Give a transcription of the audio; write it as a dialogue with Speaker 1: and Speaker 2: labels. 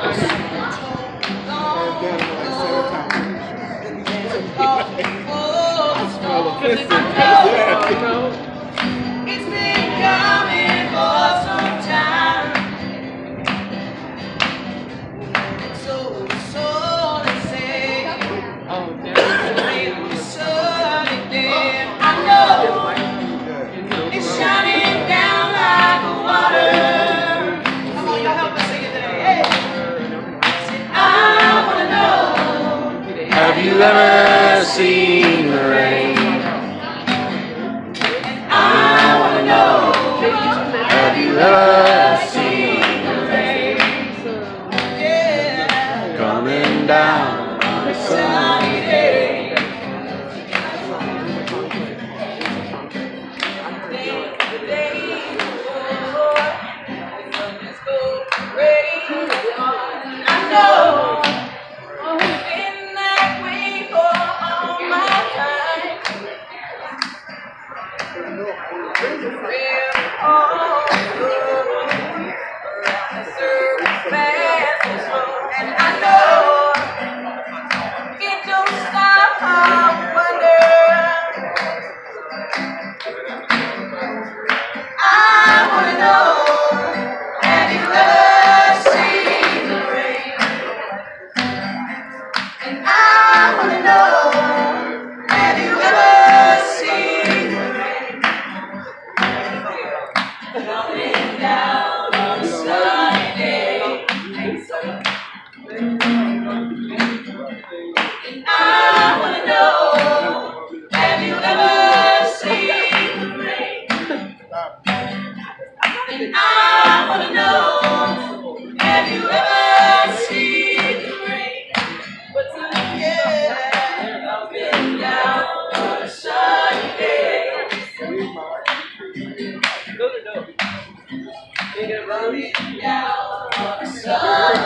Speaker 1: It's been coming for some time. So they say, sunny day. I know it's shining down like water. Come on, y'all help us sing it today. Hey. I wanna know,
Speaker 2: Have you ever seen the rain?
Speaker 1: I wanna know,
Speaker 2: Have you ever seen the rain
Speaker 1: yeah,
Speaker 2: coming down on the sun?
Speaker 1: sunny day. The day before, let's go crazy. I know it's been that way for all my time. We're all around the surface and slow, and I know it don't stop. I wonder. I wanna know, have you ever seen the rain? And I wanna know, have you ever seen the rain? Coming down on a sunny day. And I wanna know, have you ever seen the rain? And I wanna know, have you ever seen the rain? What's up? Yeah, I've been down on a sunny day. I've been down on a sunny